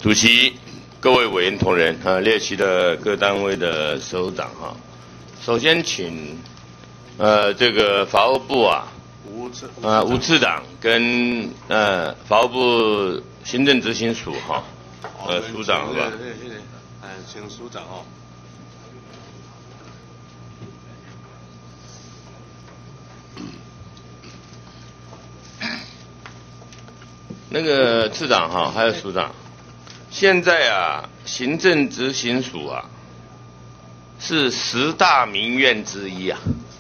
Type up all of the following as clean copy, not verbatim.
主席、各位委员同仁列席的各单位的首长首先请这个法务部吴次长跟法务部行政执行署署长好吧？ 谢谢，请署长那个次长还有署长，现在行政执行署是10大民怨之一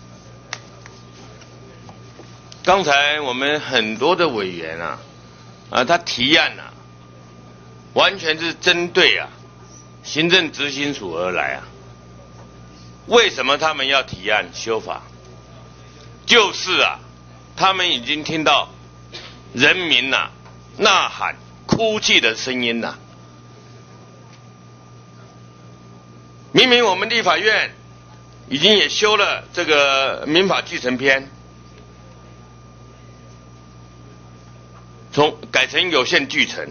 刚才我们很多的委员他提案完全是针对行政执行署而来为什么他们要提案修法？就是他们已经听到人民呐喊哭泣的声音明明我们立法院已经也修了这个民法继承篇，改成有限继承。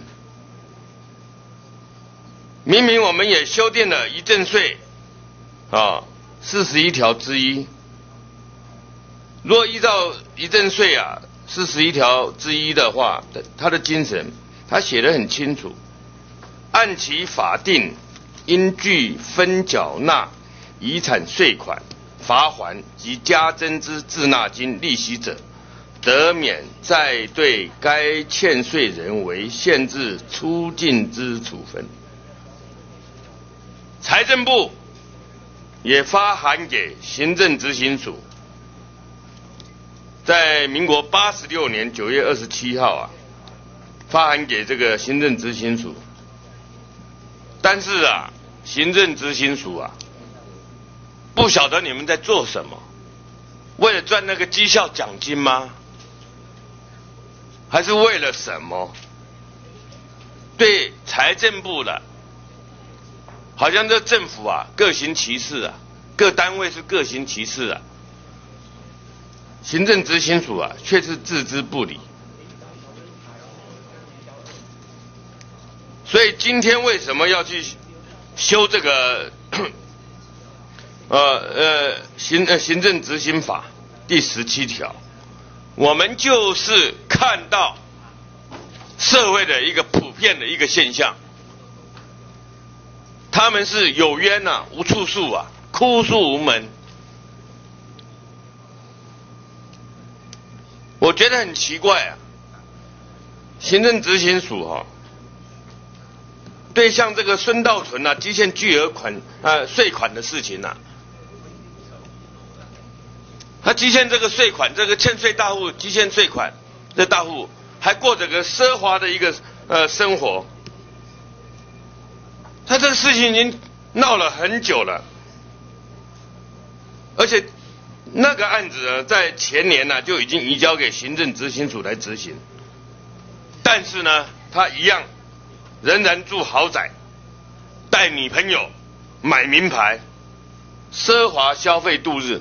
明明我们也修订了遗赠税41条之一。若依照遗赠税41条之一的话，它的精神，它写得很清楚，按其法定应据分缴纳遗产税款、罚锾及加征之滞纳金、利息者，得免再对该欠税人为限制出境之处分。财政部也发函给行政执行署，在民国86年9月27号发函给这个行政执行署，但是行政执行署不晓得你们在做什么，为了赚那个绩效奖金吗？还是为了什么？对财政部的，好像这政府各行其事各单位是各行其事行政执行署却是置之不理。所以今天为什么要去修这个行政执行法第17条？我们就是看到社会的一个普遍的一个现象，他们是有冤无处诉哭诉无门。我觉得很奇怪行政执行署对像这个孙道存积欠巨额税款的事情他积欠这个税款，这个欠税大户积欠税款，这大户还过着个奢华的一个生活，他这个事情已经闹了很久了，而且那个案子在前年就已经移交给行政执行署来执行，但是呢，他一样仍然住豪宅，带女朋友，买名牌，奢华消费度日。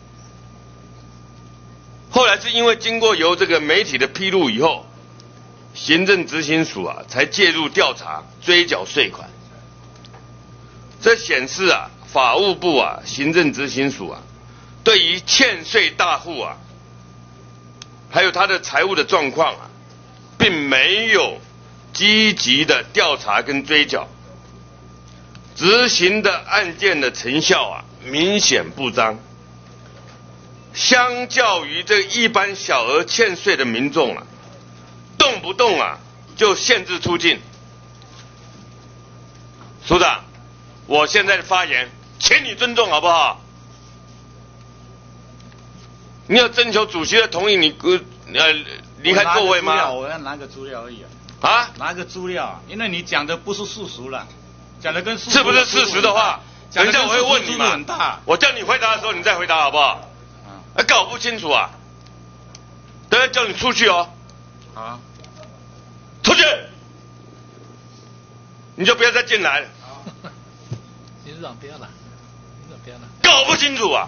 后来是因为经过由这个媒体的披露以后，行政执行署才介入调查追缴税款。这显示法务部行政执行署对于欠税大户还有他的财务的状况并没有积极的调查跟追缴，执行的案件的成效明显不彰。相较于这一般小额欠税的民众动不动就限制出境。署长，我现在的发言，请你尊重好不好？你有征求主席的同意，你离开座位吗？ 我要拿个资料而已拿个资料因为你讲的不是事实了，讲的跟事实是不是事实的话，等一下我会问你嘛。我叫你回答的时候，你再回答好不好？搞不清楚等下叫你出去好， 出去，你就不要再进来了。 理事长不要了，理事长不要了。 搞不清楚好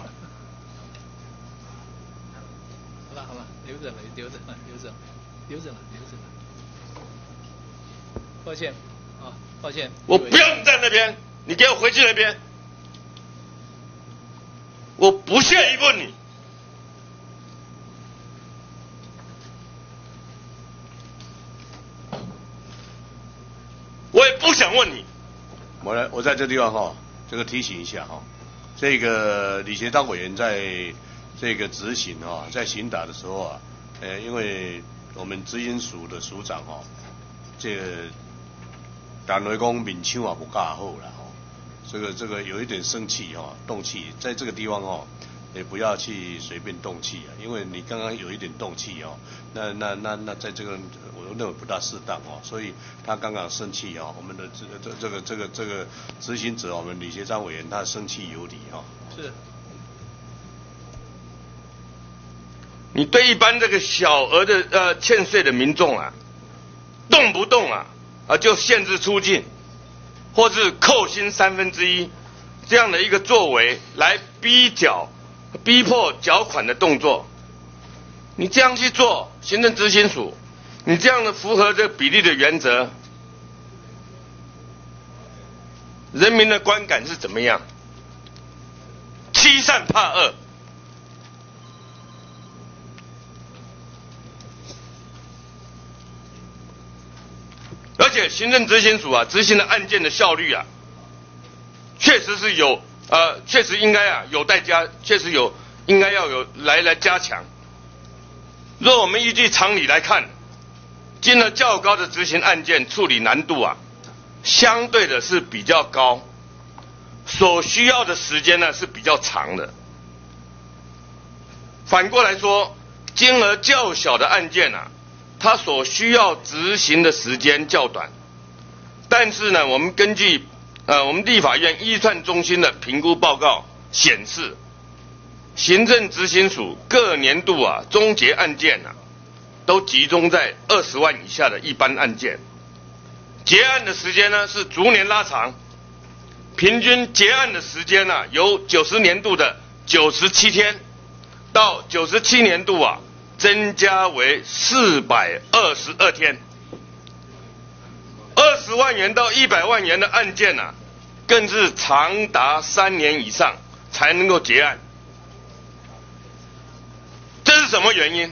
了，留着了。抱歉， 啊，抱歉。 我不要你在那边，你给我回去那边。我不屑于问你。我也不想问你。 我在这地方哈，这个提醒一下哈，这个李协章委员在这个执行哈，在行打的时候啊，因为我们执行署的署长哈，这个单位讲面腔也不够好啦哈，这个有一点生气哈，动气，在这个地方哈。也不要去随便动气啊，因为你刚刚有一点动气哦，那在这个我认为不大适当哦，所以他刚刚生气哦，我们的这个执行者，我们李协章委员他生气有理哈。 是。 你对一般这个小额的欠税的民众啊，动不动就限制出境，或是扣薪1/3这样的一个作为来逼迫缴款的动作，你这样去做，行政执行署，你这样的符合这比例的原则，人民的观感是怎么样？欺善怕恶。而且行政执行署执行的案件的效率确实是确实应该有待确实应该要有来加强。若我们依据常理来看，金额较高的执行案件处理难度相对的是比较高，所需要的时间呢是比较长的。反过来说，金额较小的案件它所需要执行的时间较短。但是呢，我们根据我们立法院预算中心的评估报告显示，行政执行署各年度终结案件都集中在20万以下的一般案件，结案的时间呢是逐年拉长，平均结案的时间由90年度的97天，到97年度增加为422天。20万元到100万元的案件更是长达3年以上才能够结案。这是什么原因？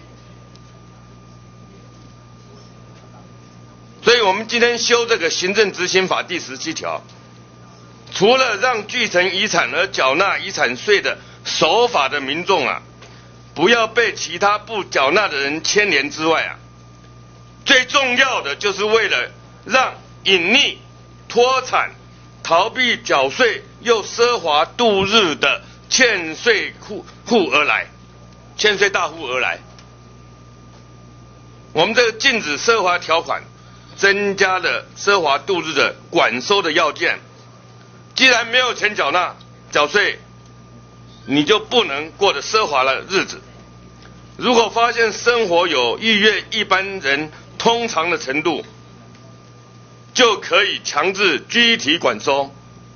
所以我们今天修这个行政执行法第17条，除了让继承遗产而缴纳遗产税的守法的民众不要被其他不缴纳的人牵连之外最重要的就是为了让隐匿、脱产、逃避缴税又奢华度日的欠税大户而来。我们这个禁止奢华条款增加了奢华度日的管收的要件，既然没有钱缴税，你就不能过着奢华的日子。如果发现生活有逾越一般人通常的程度，就可以强制具体管收，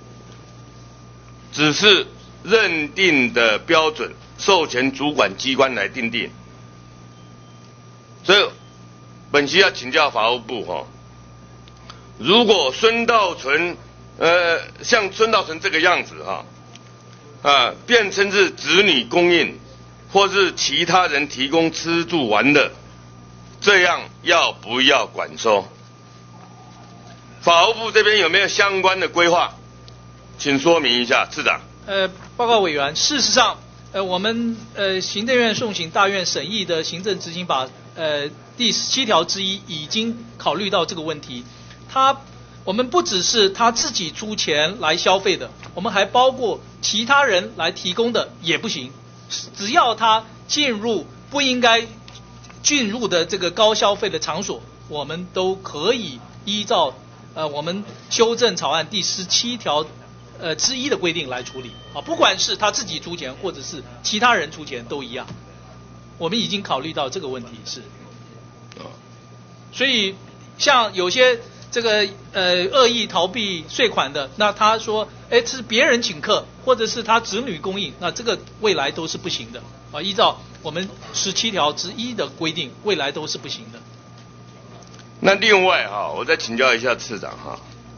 只是认定的标准授权主管机关来订定。所以本席要请教法务部如果孙道存像孙道存这个样子辩称是子女供应或是其他人提供吃住玩乐，这样要不要管收？法务部这边有没有相关的规划？请说明一下，次长。 报告委员，事实上，我们行政院送请大院审议的行政执行法第17条之一已经考虑到这个问题。我们不只是他自己出钱来消费的，我们还包括其他人来提供的也不行。只要他进入不应该进入的这个高消费的场所，我们都可以依照我们修正草案第17条之一的规定来处理不管是他自己出钱或者是其他人出钱都一样。我们已经考虑到这个问题是。所以像有些这个恶意逃避税款的，那他说是别人请客或者是他子女供应，那这个未来都是不行的依照我们17条之一的规定，未来都是不行的。 那另外我再请教一下次长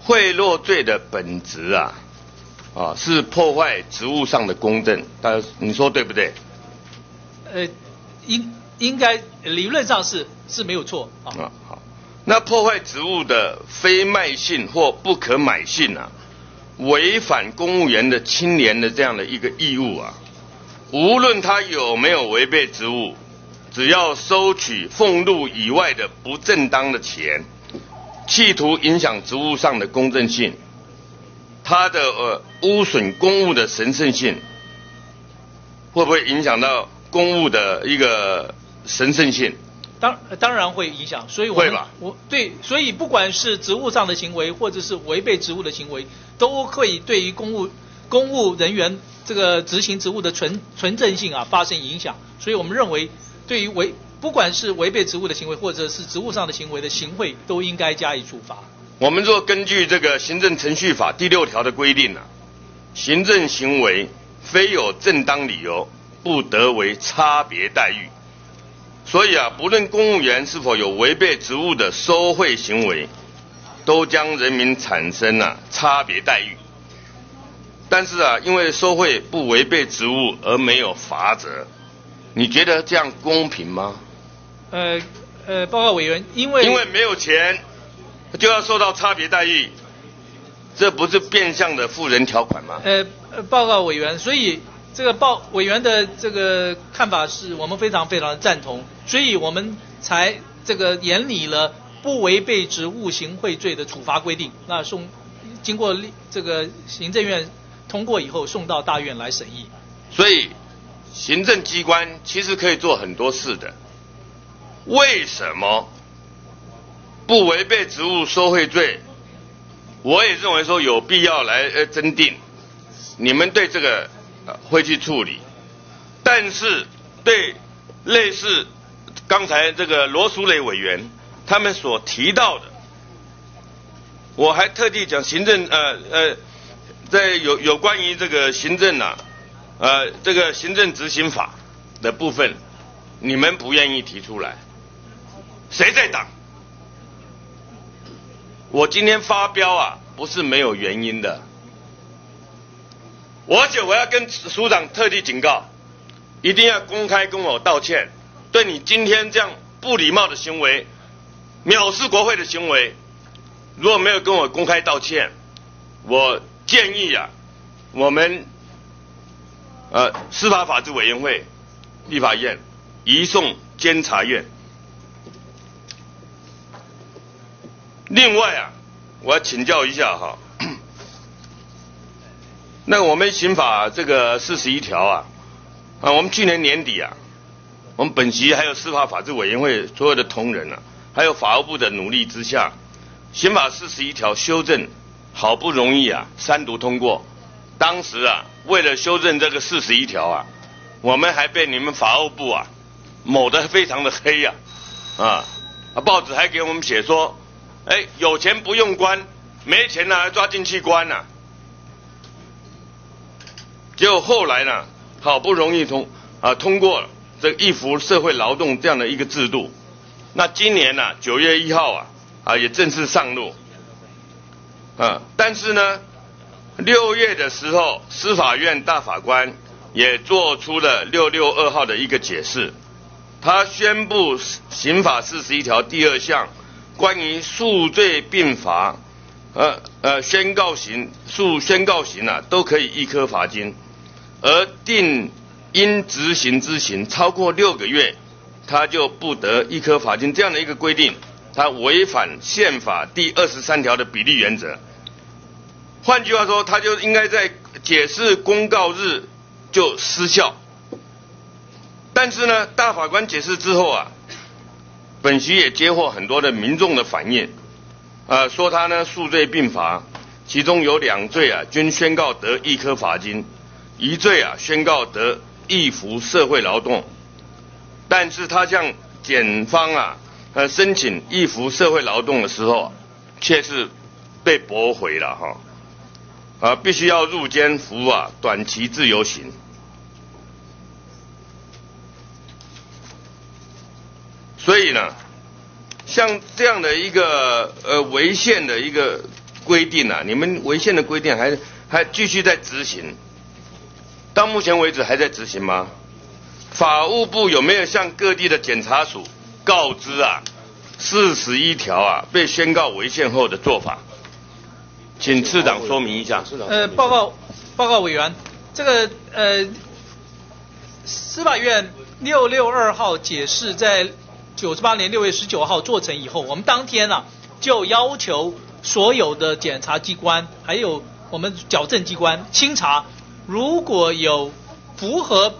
贿赂罪的本质啊，是破坏职务上的公正，你说对不对？ 应该理论上是没有错啊。 好，那破坏职务的非卖性或不可买性啊，违反公务员的清廉的这样的一个义务啊，无论他有没有违背职务，只要收取俸禄以外的不正当的钱，企图影响职务上的公正性，他的污损公务的神圣性，会不会影响到公务的一个神圣性？ 当然会影响，所以会吧？ 所以不管是职务上的行为，或者是违背职务的行为，都会对于公务人员这个执行职务的纯正性啊发生影响。所以我们认为，对于不管是违背职务的行为，或者是职务上的行为的行贿，都应该加以处罚。 我们若根据这个行政程序法第6条的规定啊，行政行为非有正当理由，不得为差别待遇。所以啊，不论公务员是否有违背职务的收贿行为，都将人民产生差别待遇。但是啊，因为收贿不违背职务而没有罚则，你觉得这样公平吗？ 报告委员，因为没有钱就要受到差别待遇，这不是变相的富人条款吗？ 报告委员，所以这个委员的这个看法是我们非常非常的赞同，所以我们才这个研拟了不违背职务行贿罪的处罚规定，那经过这个行政院通过以后送到大院来审议。 所以行政机关其实可以做很多事的，为什么不违背职务收贿罪？我也认为说有必要来增订，你们对这个会去处理，但是对类似刚才这个罗淑蕾委员他们所提到的，我还特地讲行政在有关于这个行政这个行政执行法的部分，你们不愿意提出来，谁在挡？我今天发飙不是没有原因的，而且我要跟署长特地警告，一定要公开跟我道歉，对你今天这样不礼貌的行为，藐视国会的行为，如果没有跟我公开道歉，我建议我们司法法制委员会、立法院移送监察院。另外我要请教一下那我们刑法这个41条我们去年年底我们本席还有司法法制委员会所有的同仁还有法务部的努力之下，刑法41条修正好不容易3读通过。当时为了修正这个41条我们还被你们法务部抹得非常的黑报纸还给我们写说，有钱不用关，没钱还抓进去关结果后来呢，好不容易通过了这个义务社会劳动这样的一个制度。那今年9月1号也正式上路但是呢6月的时候，司法院大法官也做出了662号的一个解释，他宣布刑法41条第2项关于数罪并罚宣告刑都可以一科罚金，而定应执行之刑超过6个月，他就不得一科罚金，这样的一个规定，他违反宪法第23条的比例原则。换句话说，他就应该在解释公告日就失效。但是呢，大法官解释之后本席也接获很多的民众的反映说他呢数罪并罚，其中有2罪均宣告得一科罚金，1罪宣告得易服社会劳动，但是他向检方申请易服社会劳动的时候却是被驳回了必须要入监服短期自由刑。所以呢，像这样的一个违宪的一个规定啊，你们违宪的规定还继续在执行，到目前为止还在执行吗？法务部有没有向各地的检察署告知啊？41条啊被宣告违宪后的做法，请次长说明一下。 报告委员，这个司法院662号解释在98年6月19号做成以后，我们当天啊就要求所有的检察机关还有我们矫正机关清查，如果有符合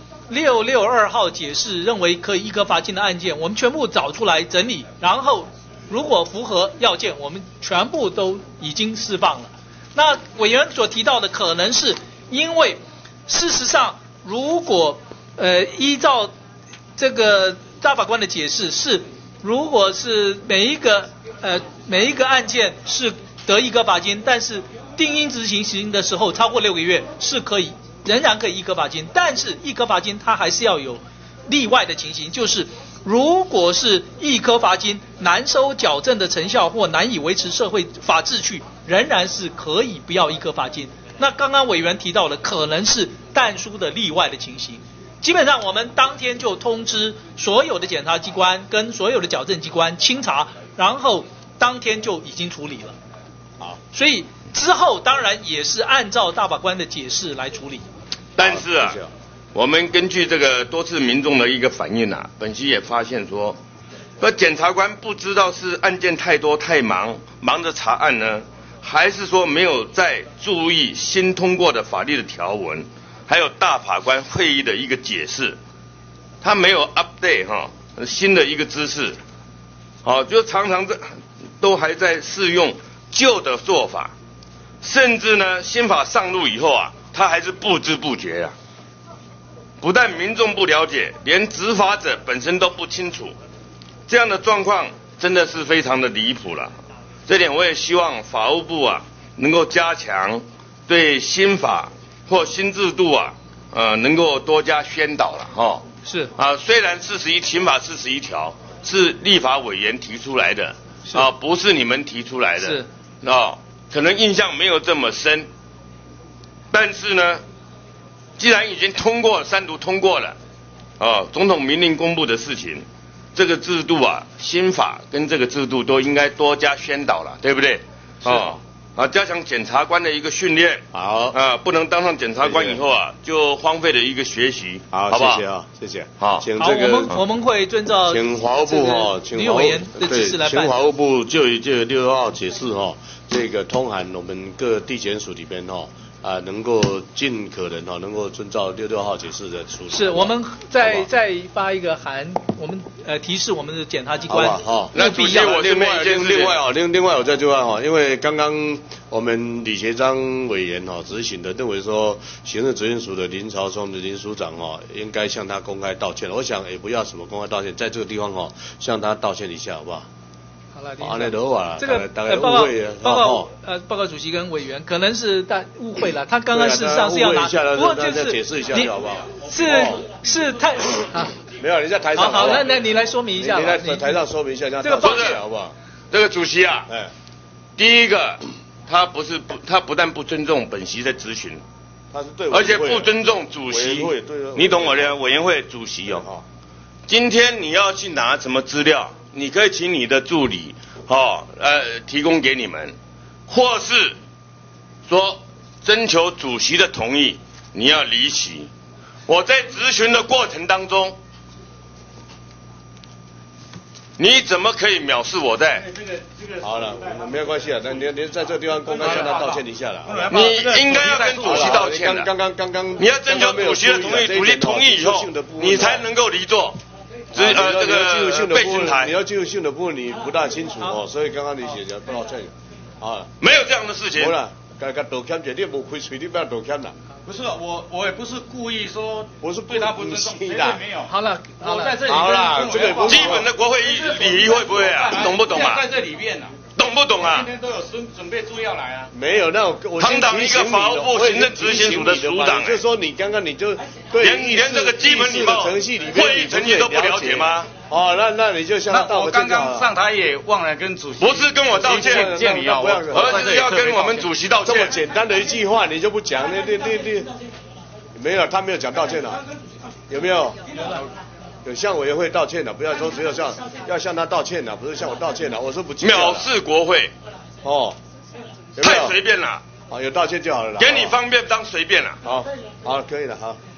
662号解释认为可以易科罚金的案件，我们全部找出来整理，然后如果符合要件，我们全部都已经释放了。那委员所提到的可能是因为事实上，如果依照这个大法官的解释是，如果是每一个案件是得易科罚金，但是定因执行的时候超过6个月是仍然可以易科罚金，但是易科罚金它还是要有例外的情形，就是如果是易科罚金难收矫正的成效或难以维持社会法秩序，仍然是可以不要易科罚金。那刚刚委员提到的可能是但书的例外的情形，基本上我们当天就通知所有的检察机关跟所有的矫正机关清查，然后当天就已经处理了。 好， 所以之后当然也是按照大法官的解释来处理。 但是啊，我们根据这个多次民众的一个反映啊，本席也发现说，检察官不知道是案件太多太忙着查案呢，还是说没有在注意新通过的法律的条文，还有大法官会议的一个解释，他没有 update 新的一个知识，就常常都还在适用旧的做法，甚至呢新法上路以后啊，他还是不知不觉啊。不但民众不了解，连执法者本身都不清楚，这样的状况真的是非常的离谱了。这点我也希望法务部啊能够加强对新法或新制度啊能够多加宣导了是虽然刑法41条是立法委员提出来的不是你们提出来的， 是可能印象没有这么深，但是呢。既然已经通过了，3读通过了，总统明令公布的事情，这个制度啊，新法跟这个制度都应该多加宣导了，对不对？加强检察官的一个训练， 好， 不能当上检察官以后啊，就荒废了一个学习，好不好？ 谢谢谢谢。 好， 请这个我们会遵照请法务部请委员的指示来办。 请法务部就6号解释这个通函我们各地检署里边能够尽可能能够遵照66号解释的处理。 是，我们再发一个函，我们提示我们的检察机关。 好， 那主席我是另外我在这块因为刚刚我们李协章委员执行的认为说，行政执行署的林朝聪的林署长应该向他公开道歉。我想也不要什么公开道歉，在这个地方向他道歉一下，好不好？ 好了， 这个报告主席跟委员可能是误会了，他刚刚事实上是要拿，不过就是解释一下好不好？ 是太没有，你在台上。 好，那你来说明一下。 你在台上说明一下，这个抱歉好不好？ 这个主席啊，第一个他不但不尊重本席的质询， 他是对， 而且不尊重主席，你懂我的委员会主席今天你要去拿什么资料？你可以请你的助理提供给你们，或是说征求主席的同意，你要离席。我在质询的过程当中，你怎么可以藐视我在？ 好了，没有关系啊，那你在这个地方公开向他道歉一下了。 你应该要跟主席道歉的。 刚你要征求主席的同意，主席同意以后，你才能够离座。这个备询台， 你要技术性的部分你不大清楚所以刚刚你写的不道歉没有这样的事情。 没了，该道歉者你无开嘴，你不要道歉啦。 不是我也不是故意说， 我是对他不尊重，绝对没有。 好了， 我在这里好了，这个基本的国会礼仪会不会懂不懂啊？ 在这里面懂不懂啊？ 今天都有准备助要来啊。 没有，那我堂堂一个法务部行政执行署的署长， 就是说你刚刚你就对连这个基本礼貌程序里面会议程序都不了解吗？ 哦，那你就向他道个歉。 我刚刚上台也忘了跟主席， 不是跟我道歉， 见礼啊， 而是要跟我们主席道歉。 这么简单的一句话你就不讲，你没有，他没有讲道歉啊，有没有？有向委员会道歉的，不要说只有要向他道歉的，不是向我道歉的，我说不计较。 藐视国会， 哦， 太随便了。 好，有道歉就好了啦。 给你方便当随便了。 好，可以了，好。